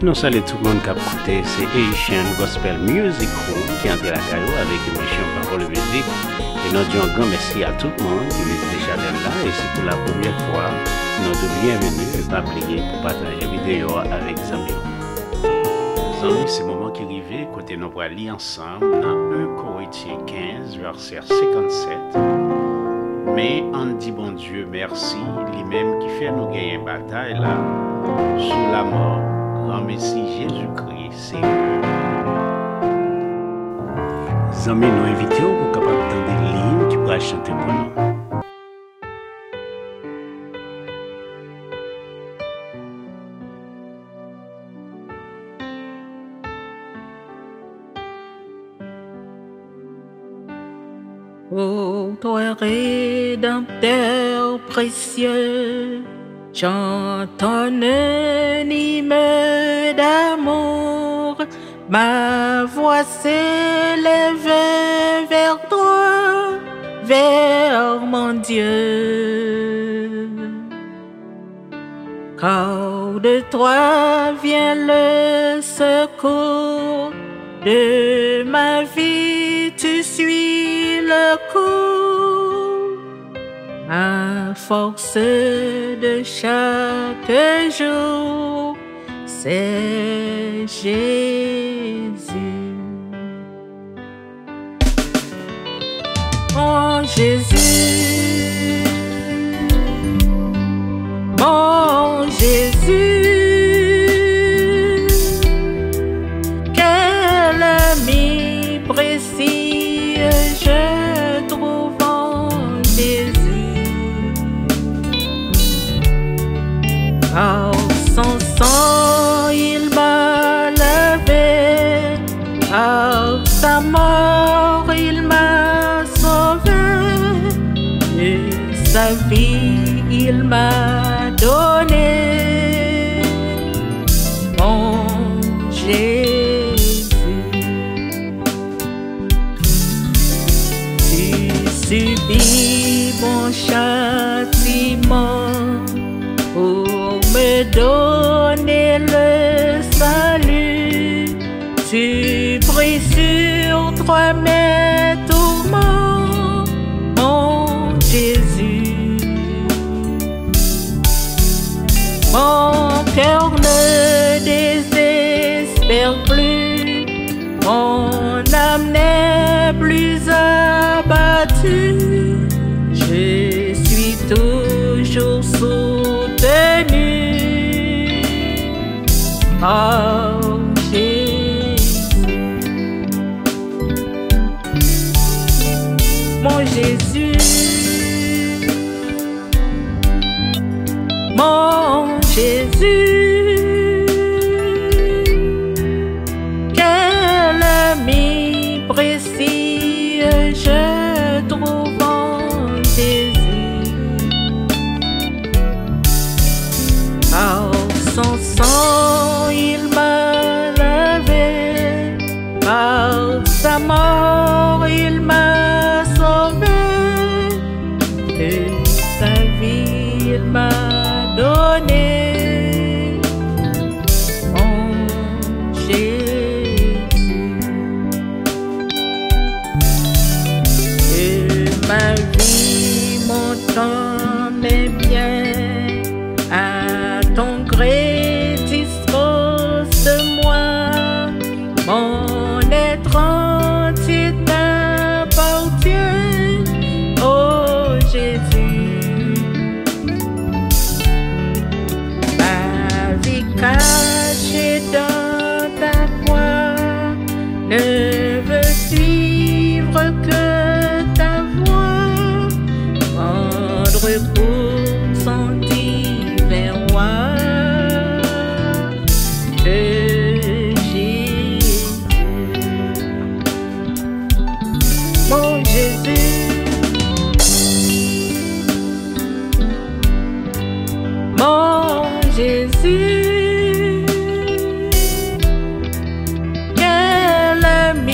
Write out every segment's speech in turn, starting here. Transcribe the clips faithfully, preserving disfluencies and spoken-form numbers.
Nous saluons tout le monde qui a écouté, c'est Haitian Gospel Music Room qui est entré la caillou avec émission Parole et Musique. Et nous disons un grand merci à tout le monde qui visite les channels là. Et c'est pour la première fois, nous sommes bienvenus et pas oublier pour partager la vidéo avec les amis. Les amis, c'est le moment qui arrive, côté nous allons lire ensemble dans un Corinthiens quinze, verset cinquante-sept. Mais on dit bon Dieu merci, lui-même qui fait nous gagner une bataille là, sous la mort, grand Messie Jésus-Christ, Seigneur. Les amis, nous invitons pour capable d'entendre des lignes qui pourraient chanter pour nous. Ô toi rédempteur précieux, chante ton hymne d'amour, ma voix s'élève vers toi, vers mon Dieu. Car de toi vient le secours, de ma vie tu suis le cours, ma force de chaque jour, c'est Jésus. Mon Jésus, mon Jésus, quel ami précis je trouve en Jésus. Par son sang il m'a lavé, par sa mort il m'a sauvé, de sa vie il m'a donné. Mon Jésus, tu subis mon châtiment pour me donner le salut. Tu pries sur toi mes tourments, mon Jésus. Mon cœur ne désespère plus, mon âme n'est plus abattue. Je suis toujours soutenu par Jésus. Mon Jésus, mon Jésus, quel ami précis je trouve en Jésus. Par son sang il m'a lavé, par sa mort il m'a sauvé, de sa vie il m'a donné. Mon Jésus, de ma vie mon temps mes biens, à ton gré dispose de moi, mon être entier t'appartient, oh Jésus. Ma vie cachée dans ta croix ne veut suivre que ta voix, rendre pour son divin roi. De Jésus, mon Jésus, mon Jésus, quel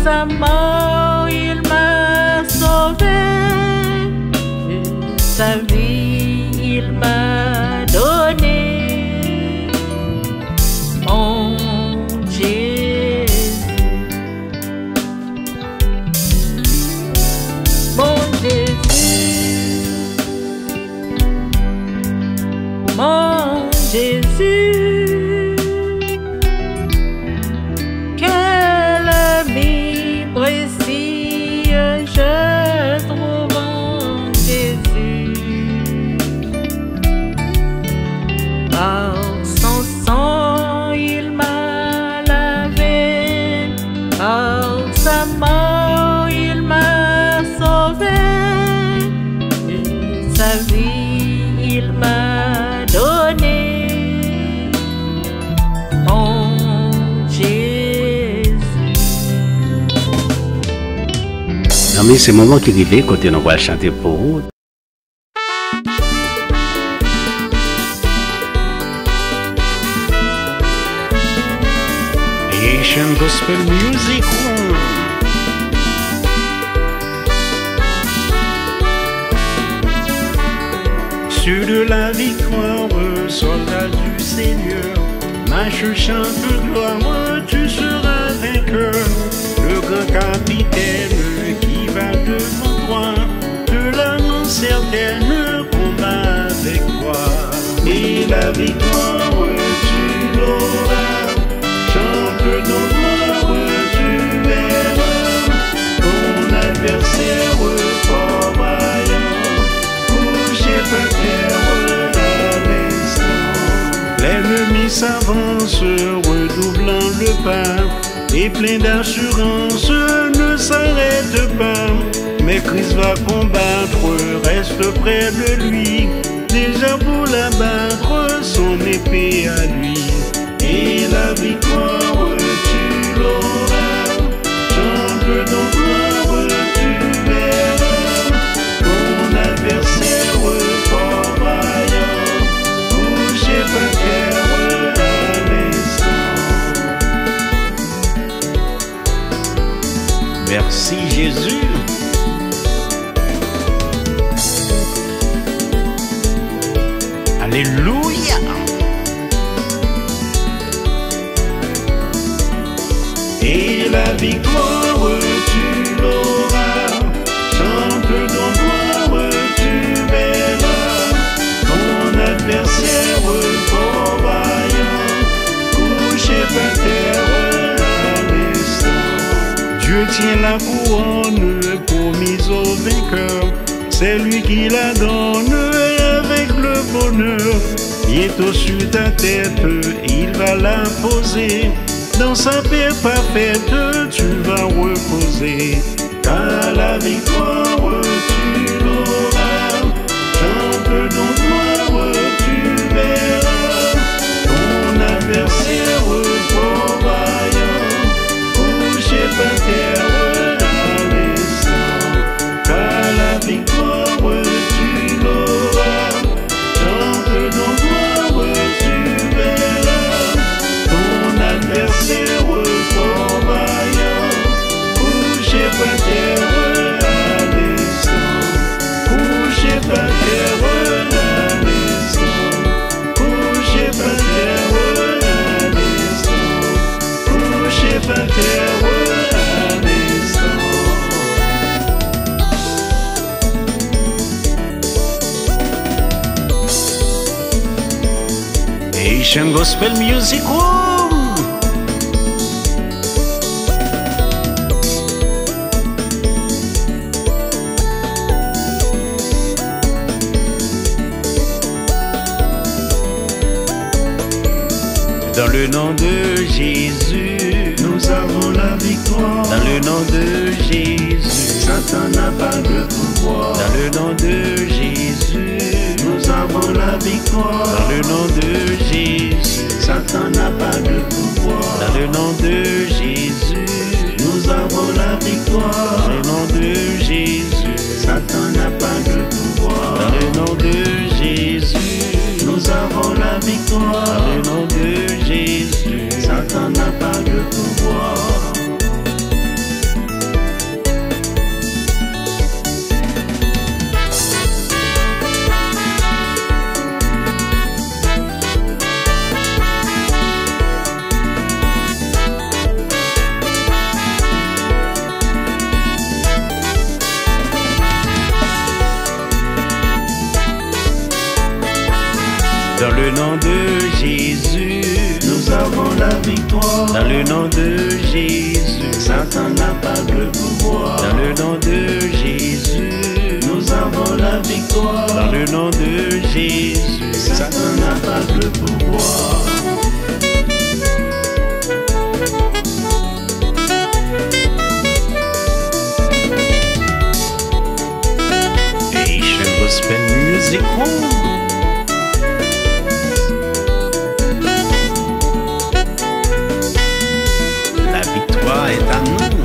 sa mort, il m'a sauvé. Sa vie, il m'a donné. Mon Jésus, mon Jésus, mon Jésus, quel ami précieux je trouve en Jésus. Par son sang il m'a lavé, par sa mort il m'a sauvé, et sa vie il m'a donné. Mon Jésus. Non mais c'est le moment qui arrive quand on va chanter pour vous. Haitian Gospel Music Room. Sur de la victoire, soldat du Seigneur, marche chante de gloire, tu seras vainqueur. Le grand capitaine qui va devant toi, de l'annonce certaine combat avec toi. Et la victoire, tu l'auras, chante nos gloires, tu verras. Ton adversaire fort vaillant, couché par terre à l'instant. L'ennemi s'avance, redoublant le pas, et plein d'assurance ne s'arrête pas. Mais Christ va combattre, reste près de lui, déjà pour l'abattre, son épée à lui. Et la victoire tu l'auras, chante nos gloires, tu verras. Ton adversaire fort vaillant, couché par terre à l'instant. Merci Jésus. Alléluia. Et la victoire tu l'auras, chante ton gloire, tu verras. Ton adversaire fort vaillant, couché par terre à l'instant. Dieu tient la couronne promise au vainqueur, c'est lui qui la donne avec le bonheur. Bientôt sur ta tête, il va la poser. Dans sa paix parfaite, tu vas reposer. Car la victoire, tu l'auras. Chante ton gloire, tu verras. Ton adversaire fort vaillant, couché par terre à l'instant. Car la victoire, tu l'auras. Chante ton gloire, tu verras. Ton adversaire fort vaillant, couché par terre à l'instant. Couché par terre à l'instant. Couché par terre à l'instant. Couché par terre à l'instant. Haitian Gospel Music Room. Dans le nom de Jésus, nous avons la victoire. Dans le nom de Jésus, Satan n'a pas de pouvoir. Dans le nom de Jésus, nous avons la victoire. Dans le nom de Jésus, Satan n'a pas de pouvoir. Dans le nom de Jésus, nous avons la victoire. Dans le nom de Jésus, Satan n'a pas de pouvoir. Dans le nom de Jésus, nous avons la victoire. Dans le nom de Jésus, Satan n'a pas de pouvoir. le nom de Jésus, nous avons la victoire. dans le nom de Jésus, Satan n'a pas de pouvoir. dans le nom de Jésus, Nous avons la victoire. dans le nom de Jésus, Satan n'a pas de pouvoir. Haitian Gospel Music Room. La victoire est à nous.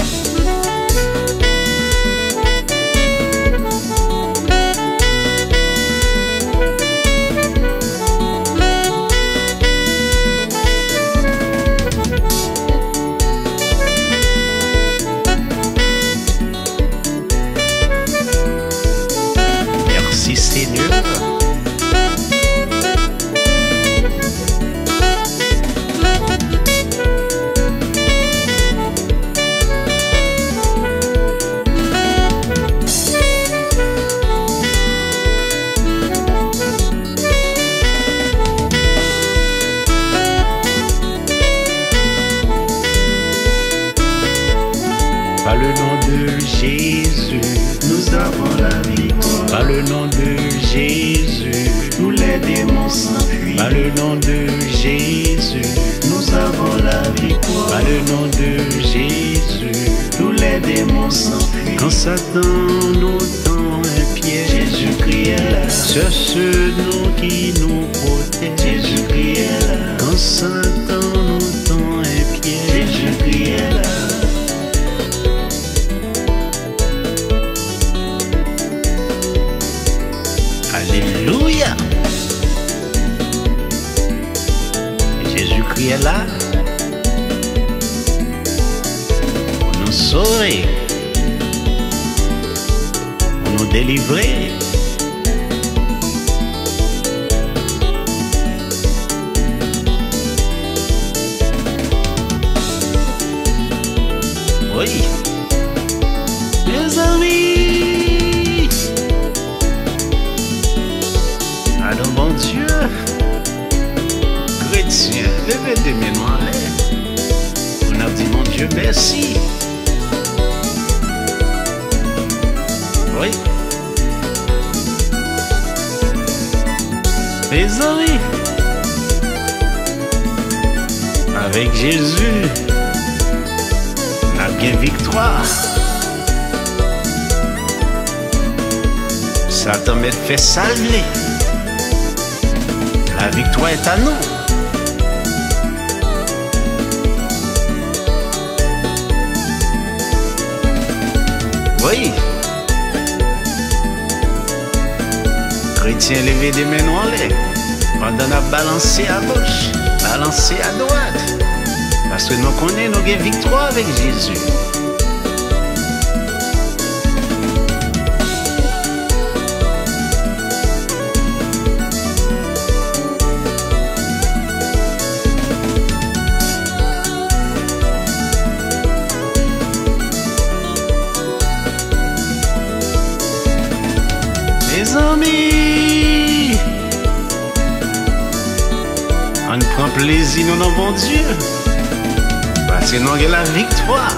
Merci Seigneur. Par le nom de Jésus, Nous avons la victoire. par le nom de Jésus, Tous les démons s'enfuient. par le nom de Jésus, Nous avons la victoire. par le nom de Jésus. Tous les démons s'enfuient. Quand Satan nous tend un piège, Jésus-Christ est là. c'est ce nom qui nous protège. Jésus-Christ est là. Quand Satan nous tend un piège, Jésus-Christ est là. Alléluia. Jésus-Christ est là pour nous sauver, pour nous délivrer. Oui, mes amis, allons bon Dieu, chrétien, levez des mains en l'air. On a dit mon Dieu merci. Oui. Mes amis, avec Jésus, on a bien victoire. Satan m'a fait salver. La victoire est à nous. Oui. Chrétien, levez des mains en l'air. Pendant qu'on a balancé à gauche, balancé à droite. Parce que nous connaissons nos victoires avec Jésus. Mes amis, on prend plaisir dans notre bon Dieu, parce que nous avons la victoire.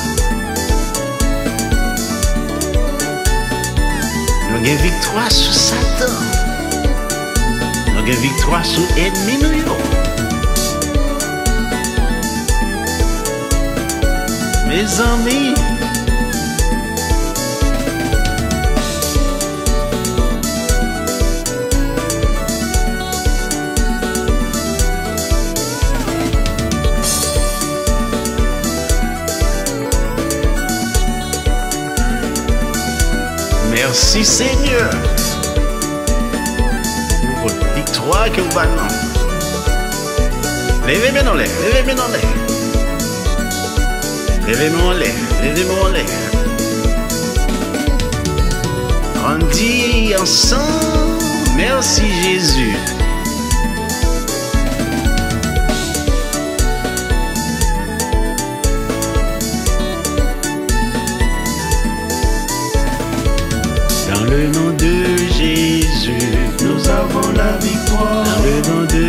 Nous avons victoire sur Satan. Nous avons victoire sur l'ennemi. Mes amis, merci Seigneur pour votre victoire que vous avez. Levez-moi dans l'air, levez-moi dans l'air. Levez-moi en l'air, levez-moi en l'air. On dit ensemble, merci Jésus. Dans le nom de Jésus, Nous avons la victoire. dans le nom de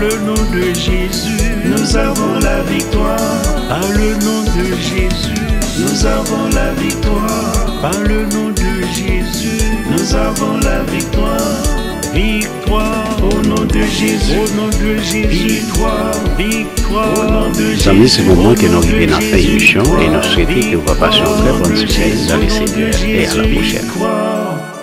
le nom de Jésus, nous avons la victoire. Par le nom de Jésus, Nous avons la victoire. par le nom de Jésus, Nous avons la victoire. victoire. Au nom de Jésus. Au nom de Jésus, Victoire. victoire. Au nom de Jésus. Amis, c'est le moment que nous arrivons dans la émission et nous souhaitons que vous passez une très bonne semaine dans les Seigneurs et à la prochaine. Victoire.